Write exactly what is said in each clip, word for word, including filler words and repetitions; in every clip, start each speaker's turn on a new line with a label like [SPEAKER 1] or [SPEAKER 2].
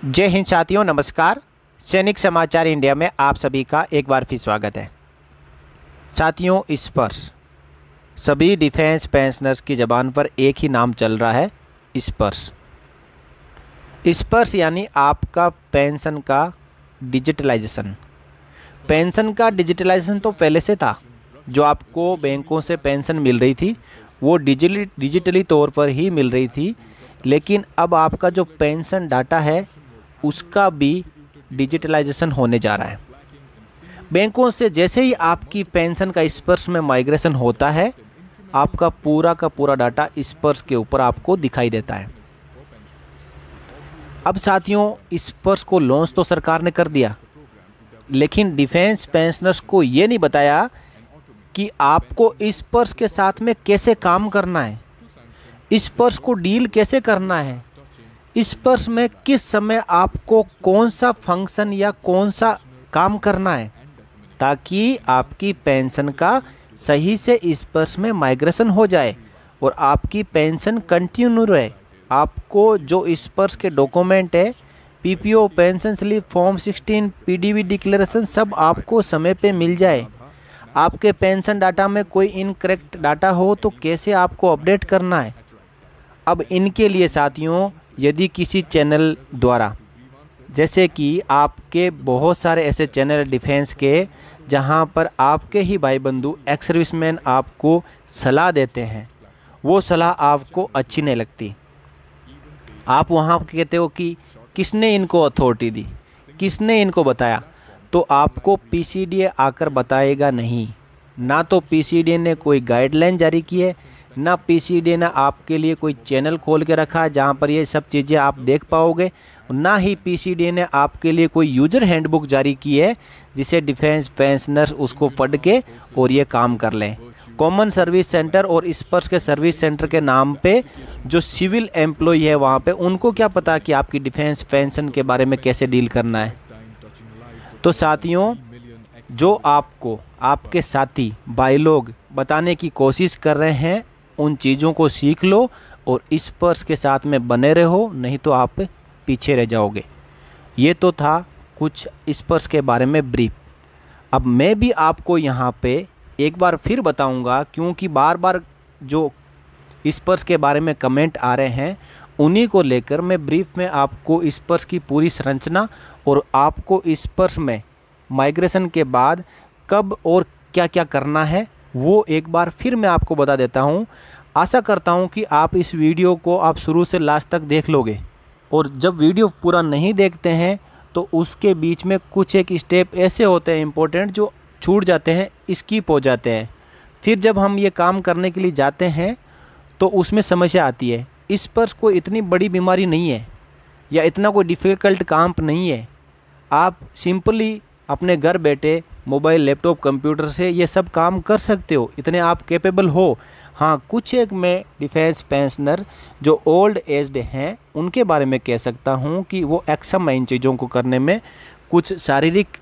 [SPEAKER 1] जय हिंद साथियों, नमस्कार। सैनिक समाचार इंडिया में आप सभी का एक बार फिर स्वागत है। साथियों, स्पर्श सभी डिफेंस पेंशनर्स की ज़बान पर एक ही नाम चल रहा है, स्पर्श। स्पर्श यानी आपका पेंशन का डिजिटलाइजेशन। पेंशन का डिजिटलाइजेशन तो पहले से था, जो आपको बैंकों से पेंशन मिल रही थी वो डिजिटली डिजिटली तौर पर ही मिल रही थी, लेकिन अब आपका जो पेंशन डाटा है उसका भी डिजिटलाइजेशन होने जा रहा है। बैंकों से जैसे ही आपकी पेंशन का स्पर्श में माइग्रेशन होता है, आपका पूरा का पूरा डाटा स्पर्श के ऊपर आपको दिखाई देता है। अब साथियों, स्पर्श को लॉन्च तो सरकार ने कर दिया, लेकिन डिफेंस पेंशनर्स को ये नहीं बताया कि आपको स्पर्श के साथ में कैसे काम करना है, स्पर्श को डील कैसे करना है, स्पर्श में किस समय आपको कौन सा फंक्शन या कौन सा काम करना है, ताकि आपकी पेंशन का सही से स्पर्श में माइग्रेशन हो जाए और आपकी पेंशन कंटिन्यू रहे। आपको जो स्पर्श के डॉक्यूमेंट है, PPO, pension slip, form sixteen, PDV declaration, सब आपको समय पे मिल जाए। आपके पेंशन डाटा में कोई इनकरेक्ट डाटा हो तो कैसे आपको अपडेट करना है। अब इनके लिए साथियों, यदि किसी चैनल द्वारा, जैसे कि आपके बहुत सारे ऐसे चैनल डिफेंस के जहां पर आपके ही भाई बंधु एक्स सर्विसमैन आपको सलाह देते हैं, वो सलाह आपको अच्छी नहीं लगती। आप वहां कहते हो कि किसने इनको अथॉरिटी दी, किसने इनको बताया, तो आपको पीसीडीए आकर बताएगा नहीं। ना तो पीसीडीए ने कोई गाइडलाइन जारी की है, ना पीसीडीए ने आपके लिए कोई चैनल खोल के रखा है जहाँ पर ये सब चीज़ें आप देख पाओगे, ना ही पीसीडीए ने आपके लिए कोई यूजर हैंडबुक जारी की है जिसे डिफेंस पेंशनर्स उसको पढ़ के और ये काम कर लें। कॉमन सर्विस सेंटर और स्पर्श के सर्विस सेंटर के नाम पे जो सिविल एम्प्लॉय है वहाँ पे, उनको क्या पता कि आपकी डिफेंस पेंशन के बारे में कैसे डील करना है। तो साथियों, जो आपको आपके साथी भाई लोग बताने की कोशिश कर रहे हैं, उन चीज़ों को सीख लो और स्पर्श के साथ में बने रहो, नहीं तो आप पीछे रह जाओगे। ये तो था कुछ स्पर्श के बारे में ब्रीफ। अब मैं भी आपको यहाँ पे एक बार फिर बताऊँगा, क्योंकि बार बार जो स्पर्श के बारे में कमेंट आ रहे हैं, उन्हीं को लेकर मैं ब्रीफ में आपको स्पर्श की पूरी संरचना और आपको स्पर्श में माइग्रेशन के बाद कब और क्या क्या करना है वो एक बार फिर मैं आपको बता देता हूँ। आशा करता हूँ कि आप इस वीडियो को आप शुरू से लास्ट तक देख लोगे, और जब वीडियो पूरा नहीं देखते हैं तो उसके बीच में कुछ एक स्टेप ऐसे होते हैं इम्पोर्टेंट जो छूट जाते हैं, स्किप हो जाते हैं। फिर जब हम ये काम करने के लिए जाते हैं तो उसमें समस्या आती है। स्पर्श कोई इतनी बड़ी बीमारी नहीं है या इतना कोई डिफ़िकल्ट काम नहीं है। आप सिंपली अपने घर बैठे मोबाइल, लैपटॉप, कंप्यूटर से ये सब काम कर सकते हो, इतने आप कैपेबल हो। हाँ, कुछ एक मैं डिफेंस पेंशनर जो ओल्ड एज्ड हैं उनके बारे में कह सकता हूँ कि वो एक्सम इन चीज़ों को करने में कुछ शारीरिक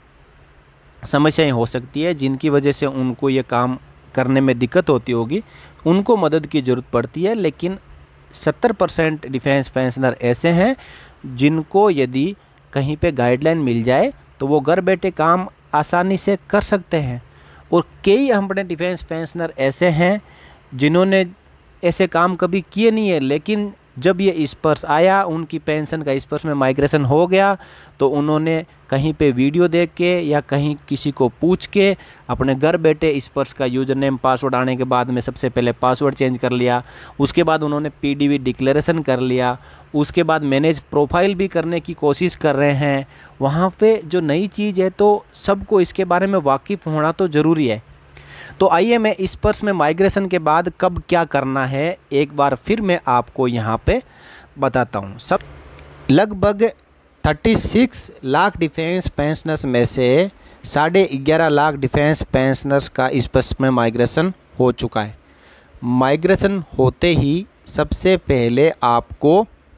[SPEAKER 1] समस्याएं हो सकती है, जिनकी वजह से उनको ये काम करने में दिक्कत होती होगी, उनको मदद की ज़रूरत पड़ती है। लेकिन सत्तर परसेंट डिफेंस पेंशनर ऐसे हैं जिनको यदि कहीं पे गाइडलाइन मिल जाए तो वो घर बैठे काम आसानी से कर सकते हैं। और कई हमारे डिफेंस पेंशनर ऐसे हैं जिन्होंने ऐसे काम कभी किए नहीं है, लेकिन जब ये स्पर्श आया, उनकी पेंशन का स्पर्श में माइग्रेशन हो गया, तो उन्होंने कहीं पे वीडियो देख के या कहीं किसी को पूछ के अपने घर बैठे स्पर्श का यूज़र नेम पासवर्ड आने के बाद में सबसे पहले पासवर्ड चेंज कर लिया। उसके बाद उन्होंने पीडीवी डिक्लेरेशन कर लिया। उसके बाद मैनेज प्रोफाइल भी करने की कोशिश कर रहे हैं। वहाँ पे जो नई चीज़ है तो सबको इसके बारे में वाकिफ़ होना तो ज़रूरी है। तो आइए मैं स्पर्श में माइग्रेशन के बाद कब क्या करना है एक बार फिर मैं आपको यहाँ पे बताता हूँ। सब लगभग छत्तीस लाख डिफेंस पेंशनर्स में से साढ़े ग्यारह लाख डिफेंस पेंशनर्स का स्पर्श में माइग्रेशन हो चुका है। माइग्रेशन होते ही सबसे पहले आपको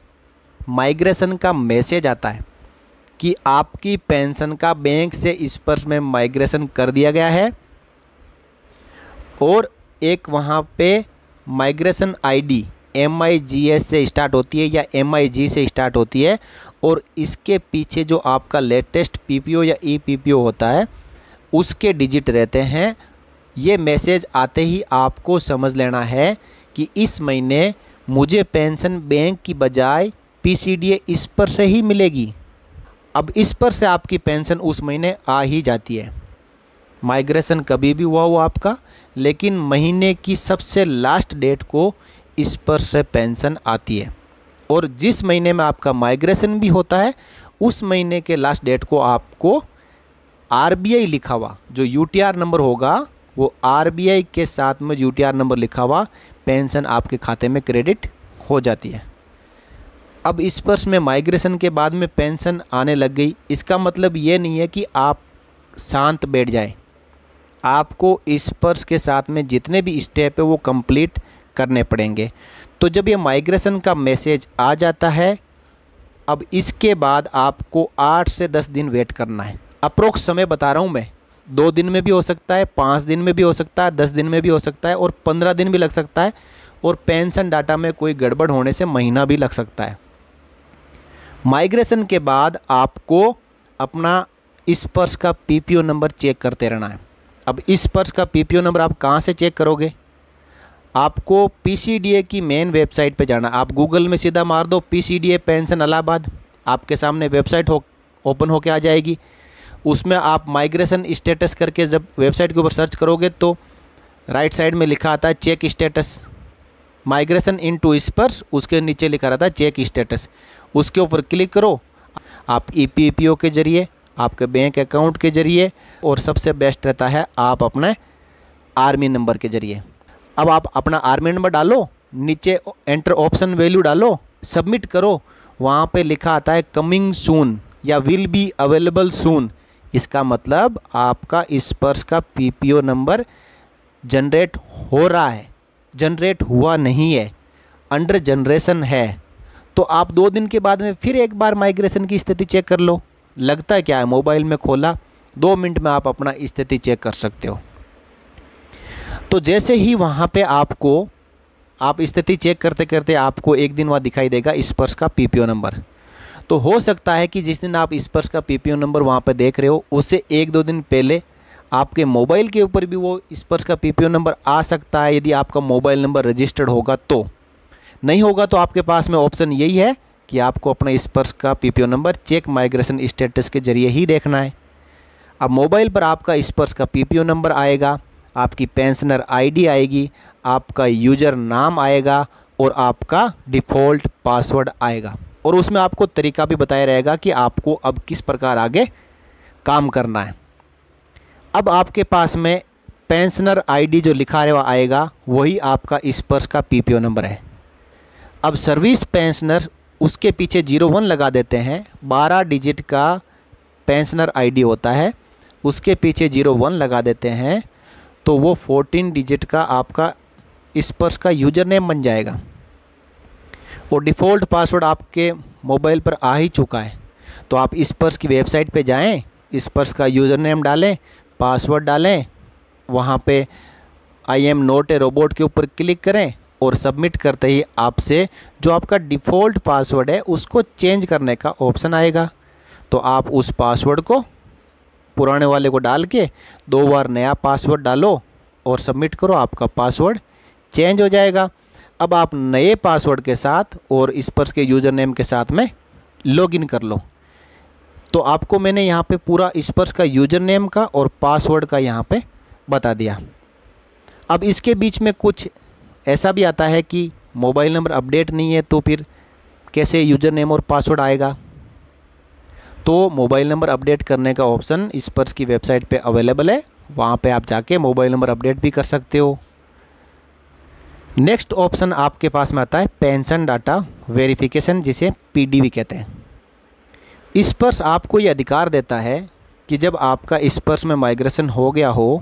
[SPEAKER 1] माइग्रेशन का मैसेज आता है कि आपकी पेंशन का बैंक से स्पर्श में माइग्रेशन कर दिया गया है, और एक वहाँ पे migration ID M I G S से स्टार्ट होती है या एम आई जी से स्टार्ट होती है और इसके पीछे जो आपका लेटेस्ट पी पी ओ या ई पी पी ओ होता है उसके डिजिट रहते हैं। ये मैसेज आते ही आपको समझ लेना है कि इस महीने मुझे पेंशन बैंक की बजाय पी सी डी ए इस पर से ही मिलेगी। अब इस पर से आपकी पेंशन उस महीने आ ही जाती है। माइग्रेशन कभी भी हुआ हो आपका, लेकिन महीने की सबसे लास्ट डेट को इस पर से पेंशन आती है। और जिस महीने में आपका माइग्रेशन भी होता है उस महीने के लास्ट डेट को आपको आर बी आई लिखा हुआ जो यू टी आर नंबर होगा, वो आर बी आई के साथ में यू टी आर नंबर लिखा हुआ पेंशन आपके खाते में क्रेडिट हो जाती है। अब इस वर्ष में माइग्रेशन के बाद में पेंशन आने लग गई, इसका मतलब ये नहीं है कि आप शांत बैठ जाएं। आपको इस वर्ष के साथ में जितने भी स्टेप है वो कंप्लीट करने पड़ेंगे। तो जब ये माइग्रेशन का मैसेज आ जाता है, अब इसके बाद आपको आठ से दस दिन वेट करना है। अप्रोक्स समय बता रहा हूँ मैं, दो दिन में भी हो सकता है, पाँच दिन में भी हो सकता है, दस दिन में भी हो सकता है और पंद्रह दिन भी लग सकता है और पेंशन डाटा में कोई गड़बड़ होने से महीना भी लग सकता है। माइग्रेशन के बाद आपको अपना इस वर्ष का P P O number check करते रहना है। अब इस वर्ष का पी पी ओ नंबर आप कहाँ से चेक करोगे? आपको पी सी डी ए की मेन वेबसाइट पे जाना। आप गूगल में सीधा मार दो P C D A pension Allahabad, आपके सामने वेबसाइट हो ओपन होके आ जाएगी। उसमें आप माइग्रेशन स्टेटस करके जब वेबसाइट के ऊपर सर्च करोगे तो राइट साइड में लिखा आता है check status migration into Sparsh, उसके नीचे लिखा रहता है चेक स्टेटस। उसके ऊपर क्लिक करो। आप ई पी पी ओ के ज़रिए, आपके बैंक अकाउंट के ज़रिए और सबसे बेस्ट रहता है आप अपने आर्मी नंबर के ज़रिए। अब आप अपना आर्मी नंबर डालो, नीचे एंटर ऑप्शन वैल्यू डालो, सबमिट करो। वहाँ पे लिखा आता है कमिंग सून या विल बी अवेलेबल सून। इसका मतलब आपका इस वर्ष का P P O number generate हो रहा है, जनरेट हुआ नहीं है, अंडर जनरेशन है। तो आप दो दिन के बाद में फिर एक बार माइग्रेशन की स्थिति चेक कर लो। लगता है क्या है, मोबाइल में खोला, दो मिनट में आप अपना स्थिति चेक कर सकते हो। तो जैसे ही वहाँ पे आपको आप स्थिति चेक करते करते आपको एक दिन वहाँ दिखाई देगा इस वर्ष का पी पी ओ नंबर। तो हो सकता है कि जिस दिन आप इस वर्ष का पी पी ओ नंबर वहाँ पे देख रहे हो उससे एक दो दिन पहले आपके मोबाइल के ऊपर भी वो इस वर्ष का पी पी ओ नंबर आ सकता है, यदि आपका मोबाइल नंबर रजिस्टर्ड होगा तो। नहीं होगा तो आपके पास में ऑप्शन यही है कि आपको अपना इस वर्ष का P P O number check migration status के जरिए ही देखना है। अब मोबाइल पर आपका इस वर्ष का पी पी ओ नंबर आएगा, आपकी पेंशनर आई डी आएगी, आपका यूज़र नाम आएगा और आपका डिफ़ॉल्ट पासवर्ड आएगा। और उसमें आपको तरीका भी बताया रहेगा कि आपको अब किस प्रकार आगे काम करना है। अब आपके पास में पेंशनर आई डी जो लिखा हुआ आएगा वही आपका इस वर्ष का पी पी ओ नंबर है। अब सर्विस पेंशनर उसके पीछे जीरो वन लगा देते हैं, बारह डिजिट का पेंशनर आई डी होता है, उसके पीछे जीरो वन लगा देते हैं तो वो फोर्टीन डिजिट का आपका इस वर्ष का यूज़र नेम बन जाएगा। और डिफ़ॉल्ट पासवर्ड आपके मोबाइल पर आ ही चुका है। तो आप इस वर्ष की वेबसाइट पे जाएं, इस वर्ष का यूज़र नेम डालें, पासवर्ड डालें, वहाँ पे I am not a robot के ऊपर क्लिक करें और सबमिट करते ही आपसे जो आपका डिफ़ॉल्ट पासवर्ड है उसको चेंज करने का ऑप्शन आएगा। तो आप उस पासवर्ड को, पुराने वाले को डाल के दो बार नया पासवर्ड डालो और सबमिट करो, आपका पासवर्ड चेंज हो जाएगा। अब आप नए पासवर्ड के साथ और इस पर के यूज़र नेम के साथ में लॉगिन कर लो। तो आपको मैंने यहाँ पे पूरा इस पर का यूज़र नेम का और पासवर्ड का यहाँ पे बता दिया। अब इसके बीच में कुछ ऐसा भी आता है कि मोबाइल नंबर अपडेट नहीं है तो फिर कैसे यूज़र नेम और पासवर्ड आएगा। तो मोबाइल नंबर अपडेट करने का ऑप्शन इस पर की वेबसाइट पे अवेलेबल है, वहाँ पे आप जाके मोबाइल नंबर अपडेट भी कर सकते हो। नेक्स्ट ऑप्शन आपके पास में आता है पेंशन डाटा वेरिफिकेशन, जिसे पी डी वी कहते हैं। इस पर आपको ये अधिकार देता है कि जब आपका इस पर में माइग्रेशन हो गया हो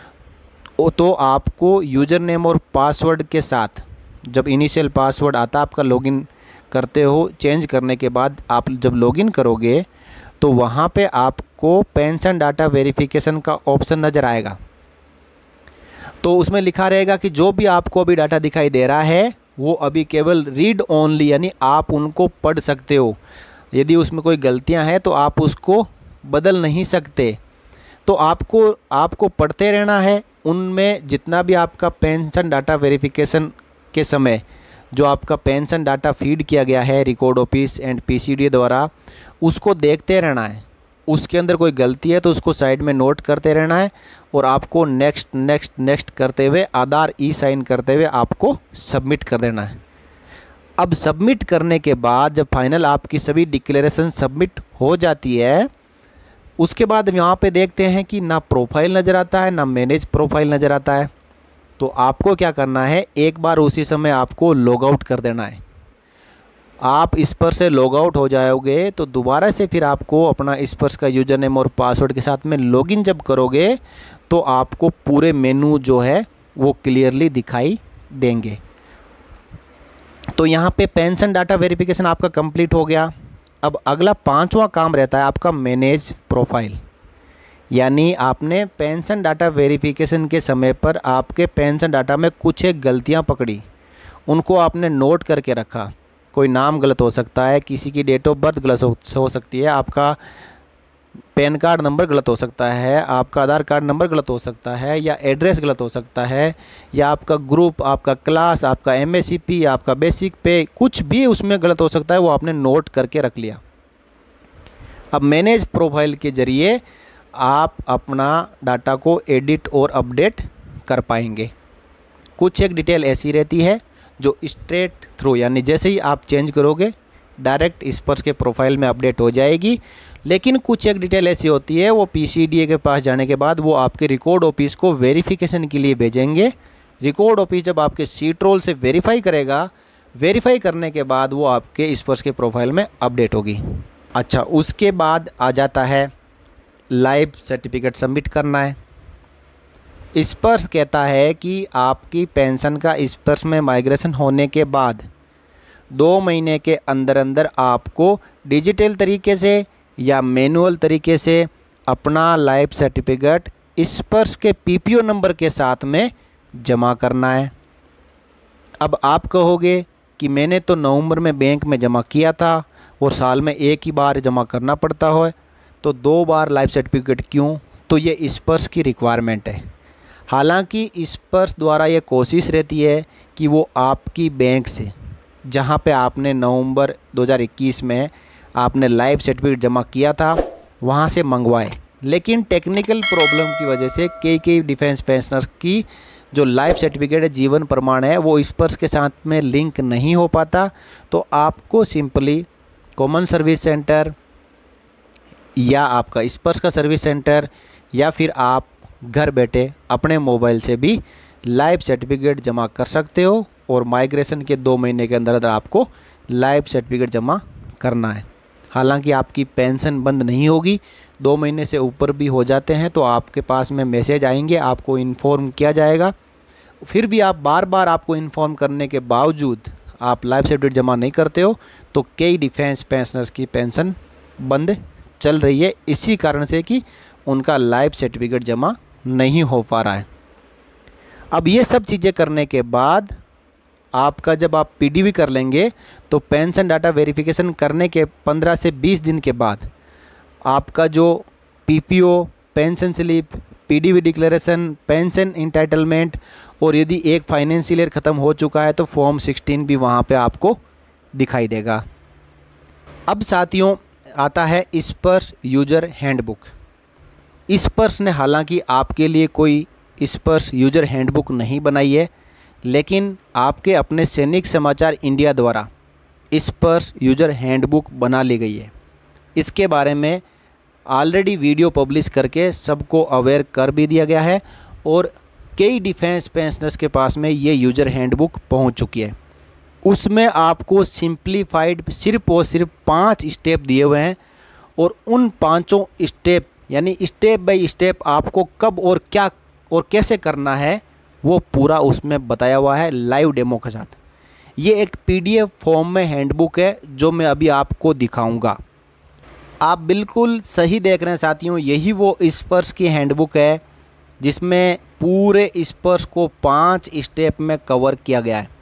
[SPEAKER 1] तो आपको यूज़र नेम और पासवर्ड के साथ, जब इनिशियल पासवर्ड आता आपका लॉगिन करते हो, चेंज करने के बाद आप जब लॉगिन करोगे तो वहाँ पे आपको पेंशन डाटा वेरिफिकेशन का ऑप्शन नज़र आएगा। तो उसमें लिखा रहेगा कि जो भी आपको अभी डाटा दिखाई दे रहा है वो अभी केवल रीड ओनली, यानी आप उनको पढ़ सकते हो। यदि उसमें कोई गलतियां हैं तो आप उसको बदल नहीं सकते। तो आपको आपको पढ़ते रहना है। उनमें जितना भी आपका पेंशन डाटा वेरिफिकेशन के समय जो आपका पेंशन डाटा फीड किया गया है रिकॉर्ड ऑफिस एंड पीसीडी द्वारा, उसको देखते रहना है। उसके अंदर कोई गलती है तो उसको साइड में नोट करते रहना है और आपको नेक्स्ट नेक्स्ट नेक्स्ट करते हुए आधार ई साइन करते हुए आपको सबमिट कर देना है। अब सबमिट करने के बाद जब फाइनल आपकी सभी डिक्लेरेशन सबमिट हो जाती है, उसके बाद यहाँ पे देखते हैं कि ना प्रोफाइल नज़र आता है ना मैनेज प्रोफाइल नज़र आता है। तो आपको क्या करना है, एक बार उसी समय आपको लॉग आउट कर देना है। आप इस पर से लॉग आउट हो जाओगे तो दोबारा से फिर आपको अपना इस पर का यूज़र नेम और पासवर्ड के साथ में लॉगिन जब करोगे तो आपको पूरे मेनू जो है वो क्लियरली दिखाई देंगे। तो यहाँ पे पेंशन डाटा वेरिफिकेशन आपका कंप्लीट हो गया। अब अगला पांचवा काम रहता है आपका मैनेज प्रोफाइल, यानी आपने पेंशन डाटा वेरिफिकेशन के समय पर आपके पेंशन डाटा में कुछ एक गलतियाँ पकड़ी, उनको आपने नोट करके रखा। कोई नाम गलत हो सकता है, किसी की डेट ऑफ बर्थ गलत हो, हो सकती है, आपका पैन कार्ड नंबर गलत हो सकता है, आपका आधार कार्ड नंबर गलत हो सकता है, या एड्रेस गलत हो सकता है, या आपका ग्रुप, आपका क्लास, आपका एमएससीपी, आपका बेसिक पे, कुछ भी उसमें गलत हो सकता है, वो आपने नोट करके रख लिया। अब मैनेज प्रोफाइल के ज़रिए आप अपना डाटा को एडिट और अपडेट कर पाएंगे। कुछ एक डिटेल ऐसी रहती है जो स्ट्रेट थ्रू, यानी जैसे ही आप चेंज करोगे डायरेक्ट इस पर के प्रोफाइल में अपडेट हो जाएगी। लेकिन कुछ एक डिटेल ऐसी होती है वो पीसीडीए के पास जाने के बाद वो आपके रिकॉर्ड ऑफिस को वेरिफिकेशन के लिए भेजेंगे। रिकॉर्ड ऑफिस जब आपके सीट रोल से वेरीफाई करेगा, वेरीफाई करने के बाद वो आपके इस पर के प्रोफाइल में अपडेट होगी। अच्छा, उसके बाद आ जाता है लाइव सर्टिफिकेट सबमिट करना है। स्पर्श कहता है कि आपकी पेंशन का स्पर्श में माइग्रेशन होने के बाद दो महीने के अंदर अंदर आपको डिजिटल तरीके से या मैनुअल तरीके से अपना लाइव सर्टिफिकेट स्पर्श के पीपीओ नंबर के साथ में जमा करना है। अब आप कहोगे कि मैंने तो नवंबर में बैंक में जमा किया था और साल में एक ही बार जमा करना पड़ता हो, तो दो बार लाइव सर्टिफिकेट क्यों? तो ये स्पर्श की रिक्वायरमेंट है। हालांकि स्पर्श द्वारा ये कोशिश रहती है कि वो आपकी बैंक से, जहां पे आपने नवंबर दो हज़ार इक्कीस में आपने लाइव सर्टिफिकेट जमा किया था, वहां से मंगवाए। लेकिन टेक्निकल प्रॉब्लम की वजह से कई कई डिफेंस पेंशनर की जो लाइव सर्टिफिकेट है, जीवन प्रमाण है, वो स्पर्श के साथ में लिंक नहीं हो पाता। तो आपको सिंपली कॉमन सर्विस सेंटर या आपका स्पर्श का सर्विस सेंटर या फिर आप घर बैठे अपने मोबाइल से भी लाइव सर्टिफिकेट जमा कर सकते हो और माइग्रेशन के दो महीने के अंदर अंदर आपको लाइव सर्टिफिकेट जमा करना है। हालांकि आपकी पेंशन बंद नहीं होगी, दो महीने से ऊपर भी हो जाते हैं तो आपके पास में मैसेज आएंगे, आपको इन्फॉर्म किया जाएगा। फिर भी आप बार बार आपको इन्फॉर्म करने के बावजूद आप लाइव सर्टिफिकेट जमा नहीं करते हो तो कई डिफेंस पेंशनर्स की पेंशन बंद चल रही है, इसी कारण से कि उनका लाइव सर्टिफिकेट जमा नहीं हो पा रहा है। अब ये सब चीज़ें करने के बाद आपका जब आप पीडीवी कर लेंगे तो पेंशन डाटा वेरिफिकेशन करने के पंद्रह से बीस दिन के बाद आपका जो PPO, pension slip, PDV declaration, pension entitlement और यदि एक फाइनेंशियल ईयर ख़त्म हो चुका है तो फॉर्म सिक्सटीन भी वहाँ पे आपको दिखाई देगा। अब साथियों आता है स्पर्श यूजर हैंडबुक। स्पर्श ने हालांकि आपके लिए कोई स्पर्श यूजर हैंडबुक नहीं बनाई है, लेकिन आपके अपने सैनिक समाचार इंडिया द्वारा स्पर्श यूजर हैंडबुक बना ली गई है। इसके बारे में ऑलरेडी वीडियो पब्लिश करके सबको अवेयर कर भी दिया गया है और कई डिफेंस पेंशनर्स के पास में ये यूजर हैंडबुक पहुंच चुकी है। उसमें आपको सिंप्लीफाइड सिर्फ और सिर्फ पाँच स्टेप दिए हुए हैं और उन पांचों स्टेप यानी स्टेप बाय स्टेप आपको कब और क्या और कैसे करना है वो पूरा उसमें बताया हुआ है लाइव डेमो के साथ। ये एक पीडीएफ फॉर्म में हैंडबुक है जो मैं अभी आपको दिखाऊंगा। आप बिल्कुल सही देख रहे हैं साथियों, यही वो स्पर्श की हैंडबुक है जिसमें पूरे स्पर्श को पांच स्टेप में कवर किया गया है।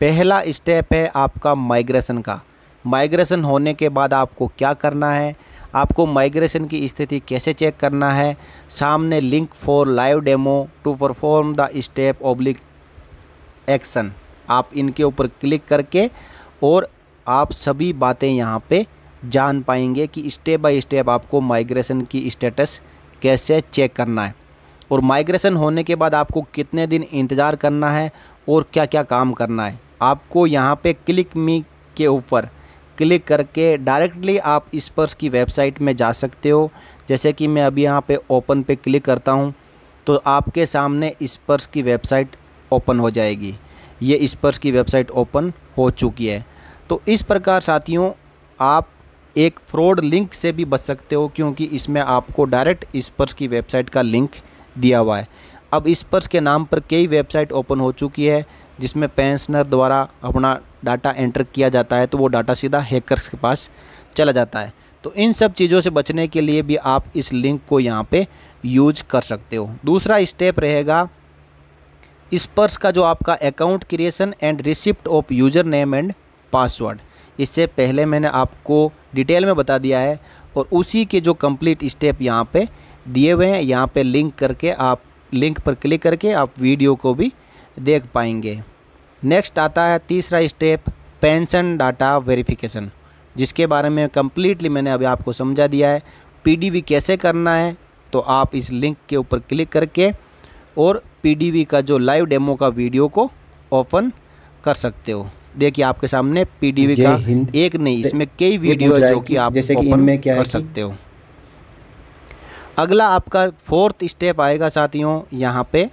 [SPEAKER 1] पहला स्टेप है आपका माइग्रेशन का। माइग्रेशन होने के बाद आपको क्या करना है, आपको माइग्रेशन की स्थिति कैसे चेक करना है, सामने link for live demo to perform the step oblique action, आप इनके ऊपर क्लिक करके और आप सभी बातें यहाँ पे जान पाएंगे कि स्टेप बाय स्टेप आपको माइग्रेशन की स्टेटस कैसे चेक करना है और माइग्रेशन होने के बाद आपको कितने दिन इंतज़ार करना है और क्या क्या काम करना है। आपको यहाँ पे क्लिक मी के ऊपर क्लिक करके डायरेक्टली आप स्पर्श की वेबसाइट में जा सकते हो। जैसे कि मैं अभी यहाँ पे ओपन पे क्लिक करता हूँ तो आपके सामने स्पर्श की वेबसाइट ओपन हो जाएगी। ये स्पर्श की वेबसाइट ओपन हो चुकी है। तो इस प्रकार साथियों आप एक फ्रॉड लिंक से भी बच सकते हो, क्योंकि इसमें आपको डायरेक्ट स्पर्श की वेबसाइट का लिंक दिया हुआ है। अब स्पर्श के नाम पर कई वेबसाइट ओपन हो चुकी है जिसमें पेंशनर द्वारा अपना डाटा एंटर किया जाता है, तो वो डाटा सीधा हैकर्स के पास चला जाता है। तो इन सब चीज़ों से बचने के लिए भी आप इस लिंक को यहाँ पे यूज कर सकते हो। दूसरा स्टेप रहेगा स्पर्श का जो आपका account creation and receipt of user name and password. इससे पहले मैंने आपको डिटेल में बता दिया है और उसी के जो कंप्लीट स्टेप यहाँ पे दिए हुए हैं। यहाँ पे लिंक करके आप लिंक पर क्लिक करके आप वीडियो को भी देख पाएंगे। नेक्स्ट आता है तीसरा स्टेप पेंशन डाटा वेरिफिकेशन, जिसके बारे में कंप्लीटली मैंने अभी आपको समझा दिया है। पीडीवी कैसे करना है, तो आप इस लिंक के ऊपर क्लिक करके और पीडीवी का जो लाइव डेमो का वीडियो को ओपन कर सकते हो। देखिए आपके सामने पीडीवी का एक नहीं, इसमें कई वीडियो जो कि आप
[SPEAKER 2] जैसे कि
[SPEAKER 1] ओपन
[SPEAKER 2] इनमें क्या
[SPEAKER 1] कर सकते हो। अगला आपका फोर्थ स्टेप आएगा साथियों, यहाँ पे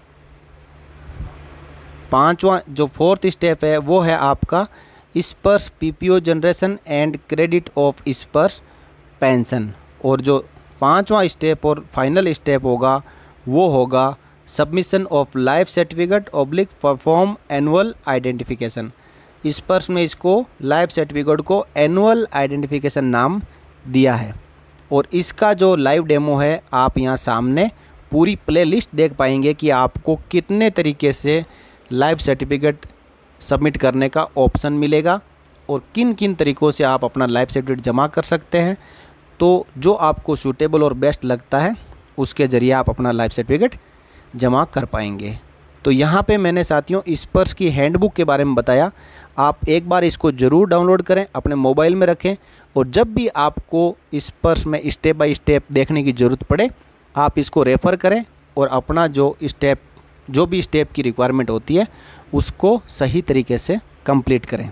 [SPEAKER 1] पांचवा जो फोर्थ स्टेप है वो है आपका Sparsh PPO generation and credit of Sparsh pension. और जो पांचवा स्टेप और फाइनल स्टेप होगा वो होगा submission of life certificate oblique perform annual identification. Sparsh में इसको लाइफ सर्टिफिकेट को एनुअल आइडेंटिफिकेशन नाम दिया है और इसका जो लाइव डेमो है आप यहाँ सामने पूरी प्लेलिस्ट देख पाएंगे कि आपको कितने तरीके से लाइव सर्टिफिकेट सबमिट करने का ऑप्शन मिलेगा और किन किन तरीक़ों से आप अपना लाइफ सर्टिफिकेट जमा कर सकते हैं। तो जो आपको सूटेबल और बेस्ट लगता है उसके ज़रिए आप अपना लाइफ सर्टिफिकेट जमा कर पाएंगे। तो यहाँ पे मैंने साथियों स्पर्श की हैंडबुक के बारे में बताया। आप एक बार इसको ज़रूर डाउनलोड करें, अपने मोबाइल में रखें और जब भी आपको स्पर्श में स्टेप बाय स्टेप देखने की ज़रूरत पड़े आप इसको रेफ़र करें और अपना जो स्टेप जो भी स्टेप की रिक्वायरमेंट होती है उसको सही तरीके से कंप्लीट करें।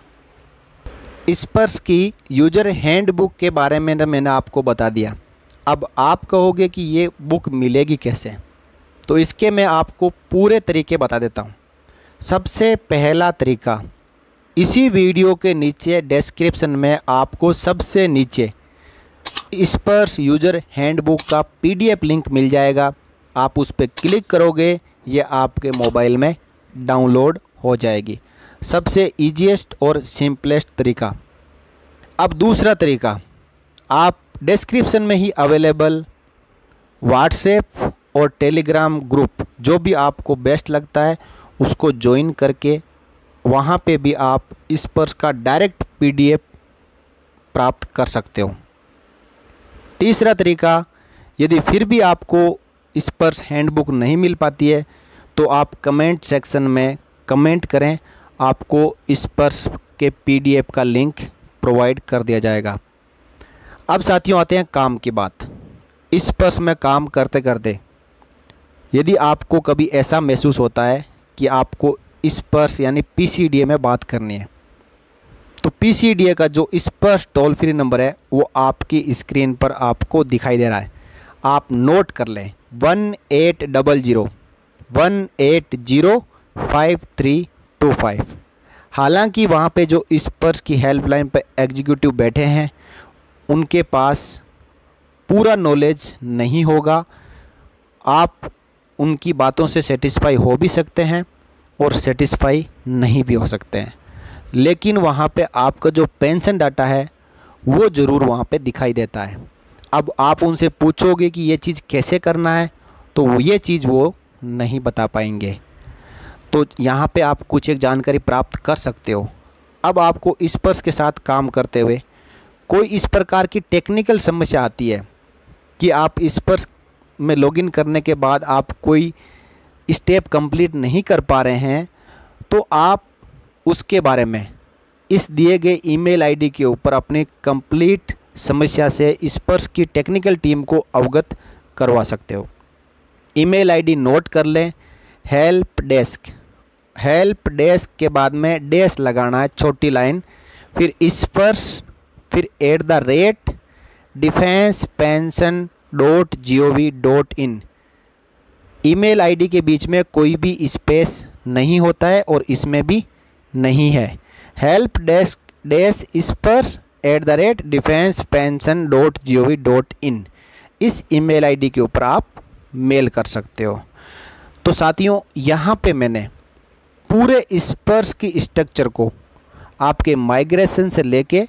[SPEAKER 1] स्पर्श की यूज़र हैंडबुक के बारे में तो मैंने आपको बता दिया। अब आप कहोगे कि ये बुक मिलेगी कैसे, तो इसके मैं आपको पूरे तरीके बता देता हूँ। सबसे पहला तरीका, इसी वीडियो के नीचे डिस्क्रिप्शन में आपको सबसे नीचे स्पर्श यूज़र हैंडबुक का पीडीएफ लिंक मिल जाएगा। आप उस पर क्लिक करोगे, ये आपके मोबाइल में डाउनलोड हो जाएगी। सबसे ईजीएस्ट और सिंपलेस्ट तरीका। अब दूसरा तरीका, आप डिस्क्रिप्शन में ही अवेलेबल व्हाट्सएप और टेलीग्राम ग्रुप जो भी आपको बेस्ट लगता है उसको ज्वाइन करके वहाँ पे भी आप स्पर्श का डायरेक्ट पीडीएफ प्राप्त कर सकते हो। तीसरा तरीका, यदि फिर भी आपको स्पर्श हैंडबुक नहीं मिल पाती है तो आप कमेंट सेक्शन में कमेंट करें, आपको स्पर्श के पीडीएफ का लिंक प्रोवाइड कर दिया जाएगा। अब साथियों आते हैं काम की बात। स्पर्श में काम करते करते यदि आपको कभी ऐसा महसूस होता है कि आपको स्पर्श यानी पीसीडीए में बात करनी है, तो पीसीडीए का जो स्पर्श टोल फ्री नंबर है वो आपकी स्क्रीन पर आपको दिखाई दे रहा है। आप नोट कर लें one eight double zero one eight zero five three two five. हालांकि वहाँ पे जो स्पर्श की हेल्पलाइन पर एग्जीक्यूटिव बैठे हैं उनके पास पूरा नॉलेज नहीं होगा। आप उनकी बातों से सेटिस्फाई हो भी सकते हैं और सेटिस्फाई नहीं भी हो सकते हैं, लेकिन वहाँ पे आपका जो पेंशन डाटा है वो ज़रूर वहाँ पे दिखाई देता है। अब आप उनसे पूछोगे कि ये चीज़ कैसे करना है तो वो ये चीज़ वो नहीं बता पाएंगे। तो यहाँ पे आप कुछ एक जानकारी प्राप्त कर सकते हो। अब आपको स्पर्श के साथ काम करते हुए कोई इस प्रकार की टेक्निकल समस्या आती है कि आप स्पर्श में लॉगिन करने के बाद आप कोई स्टेप कंप्लीट नहीं कर पा रहे हैं, तो आप उसके बारे में इस दिए गए ईमेल आईडी के ऊपर अपनी कंप्लीट समस्या से स्पर्श की टेक्निकल टीम को अवगत करवा सकते हो। ईमेल आईडी नोट कर लें, हेल्प डेस्क। हेल्प डेस्क के बाद में डैश लगाना है, छोटी लाइन, फिर स्पर्श, फिर at the rate defence pension dot G O V dot in. Email ID के बीच में कोई भी स्पेस नहीं होता है और इसमें भी नहीं है। Help desk dash Sparsh at the rate defence pension dot G O V dot in, इस ईमेल आईडी के ऊपर आप मेल कर सकते हो। तो साथियों, यहाँ पे मैंने पूरे स्पर्श की स्ट्रक्चर को आपके माइग्रेशन से लेके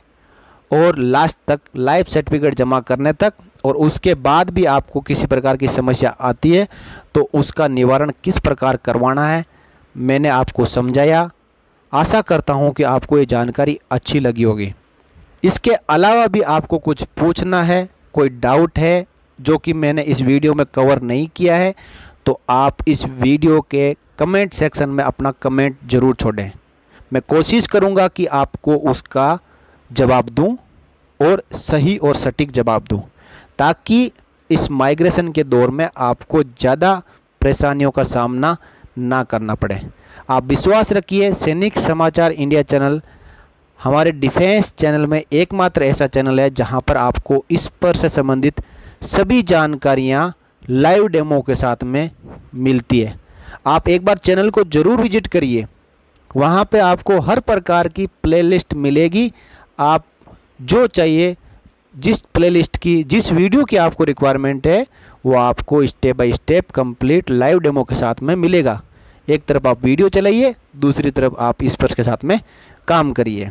[SPEAKER 1] और लास्ट तक लाइफ सर्टिफिकेट जमा करने तक, और उसके बाद भी आपको किसी प्रकार की समस्या आती है तो उसका निवारण किस प्रकार करवाना है, मैंने आपको समझाया। आशा करता हूँ कि आपको ये जानकारी अच्छी लगी होगी। इसके अलावा भी आपको कुछ पूछना है, कोई डाउट है जो कि मैंने इस वीडियो में कवर नहीं किया है, तो आप इस वीडियो के कमेंट सेक्शन में अपना कमेंट ज़रूर छोड़ें। मैं कोशिश करूँगा कि आपको उसका जवाब दूं और सही और सटीक जवाब दूं, ताकि इस माइग्रेशन के दौर में आपको ज़्यादा परेशानियों का सामना ना करना पड़े। आप विश्वास रखिए, सैनिक समाचार इंडिया चैनल हमारे डिफेंस चैनल में एकमात्र ऐसा चैनल है जहां पर आपको इस पर से संबंधित सभी जानकारियां लाइव डेमो के साथ में मिलती है। आप एक बार चैनल को ज़रूर विजिट करिए, वहां पे आपको हर प्रकार की प्लेलिस्ट मिलेगी। आप जो चाहिए, जिस प्लेलिस्ट की, जिस वीडियो की आपको रिक्वायरमेंट है, वो आपको step by step complete live demo के साथ में मिलेगा। एक तरफ आप वीडियो चलाइए, दूसरी तरफ आप स्पर्श के साथ में काम करिए।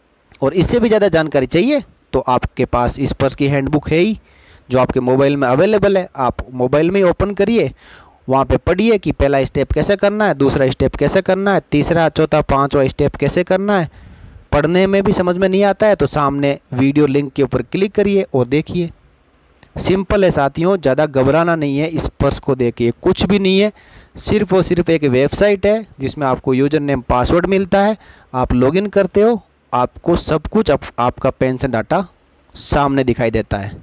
[SPEAKER 1] और इससे भी ज़्यादा जानकारी चाहिए तो आपके पास स्पर्श की हैंडबुक है ही, जो आपके मोबाइल में अवेलेबल है। आप मोबाइल में ही ओपन करिए, वहाँ पे पढ़िए कि पहला स्टेप कैसे करना है, दूसरा स्टेप कैसे करना है, तीसरा चौथा पाँचवा स्टेप कैसे करना है। पढ़ने में भी समझ में नहीं आता है तो सामने वीडियो लिंक के ऊपर क्लिक करिए और देखिए। सिंपल है साथियों, ज़्यादा घबराना नहीं है। स्पर्श को देखिए, कुछ भी नहीं है, सिर्फ और सिर्फ एक वेबसाइट है जिसमें आपको यूज़र नेम पासवर्ड मिलता है। आप लॉगिन करते हो, आपको सब कुछ आप, आपका पेंशन डाटा सामने दिखाई देता है।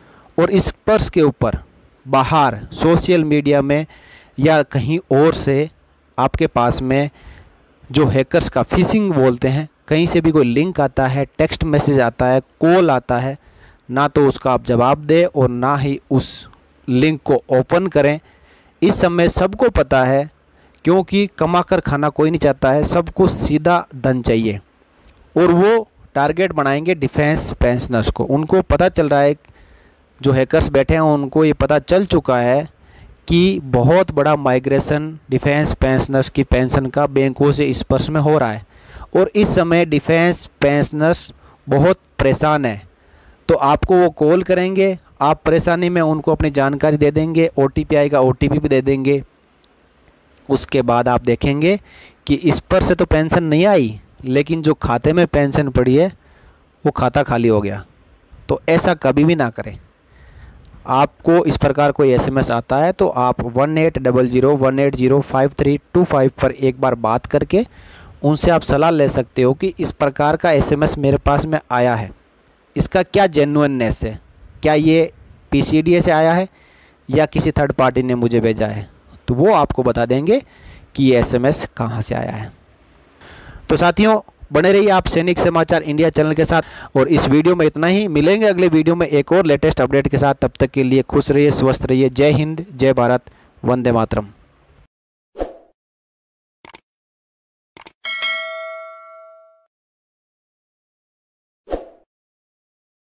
[SPEAKER 1] और स्पर्श के ऊपर बाहर सोशल मीडिया में या कहीं और से आपके पास में जो हैकर्स का फिशिंग बोलते हैं, कहीं से भी कोई लिंक आता है, टेक्स्ट मैसेज आता है, कॉल आता है, ना तो उसका आप जवाब दें और ना ही उस लिंक को ओपन करें। इस समय सबको पता है, क्योंकि कमा कर खाना कोई नहीं चाहता है, सबको सीधा धन चाहिए और वो टारगेट बनाएंगे डिफेंस पेंशनर्स को। उनको पता चल रहा है, जो हैकर्स बैठे हैं उनको ये पता चल चुका है कि बहुत बड़ा माइग्रेशन डिफेंस पेंशनर्स की पेंशन का बैंकों से स्पर्श में हो रहा है और इस समय डिफेंस पेंशनर्स बहुत परेशान है। तो आपको वो कॉल करेंगे, आप परेशानी में उनको अपनी जानकारी दे देंगे, ओ टी पी आएगा, ओ टी पी भी दे देंगे। उसके बाद आप देखेंगे कि इस पर से तो पेंशन नहीं आई, लेकिन जो खाते में पेंशन पड़ी है वो खाता खाली हो गया। तो ऐसा कभी भी ना करें। आपको इस प्रकार कोई एस एम एस आता है तो आप one eight double zero one eight zero five three two five पर एक बार बात करके उनसे आप सलाह ले सकते हो कि इस प्रकार का एस एम एस मेरे पास में आया है, इसका क्या जेन्युइननेस है, क्या ये पी सी डी ए से आया है या किसी थर्ड पार्टी ने मुझे भेजा है। तो वो आपको बता देंगे कि ये एस एम एस कहाँ से आया है। तो साथियों, बने रहिए आप सैनिक समाचार इंडिया चैनल के साथ। और इस वीडियो में इतना ही, मिलेंगे अगले वीडियो में एक और लेटेस्ट अपडेट के साथ। तब तक के लिए खुश रहिए, स्वस्थ रहिए। जय हिंद, जय भारत, वंदे मातरम।